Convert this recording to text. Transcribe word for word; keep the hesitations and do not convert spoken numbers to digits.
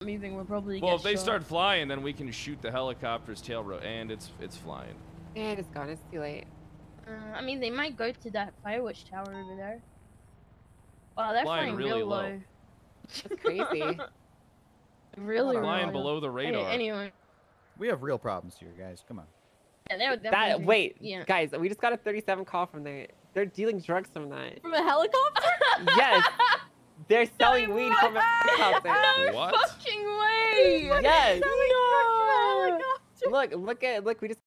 moving, we'll probably Well, get if they shot. start flying, then we can shoot the helicopter's tail rope, and it's it's flying. And it's gone. It's too late. Uh, I mean, they might go to that fireworks tower over there. Wow, they're Flying flying, really real low. low. That's crazy. Really Flying low. below the radar. Hey, anyway. We have real problems here, guys. Come on. Yeah, they're, they're That moving. wait, Yeah. guys, we just got a thirty-seven call from there. They're dealing drugs from that. From a helicopter? Yes, they're selling No, weed what? from a helicopter. No What? fucking way! Yes. Selling drugs from a helicopter. Look, look at look. We just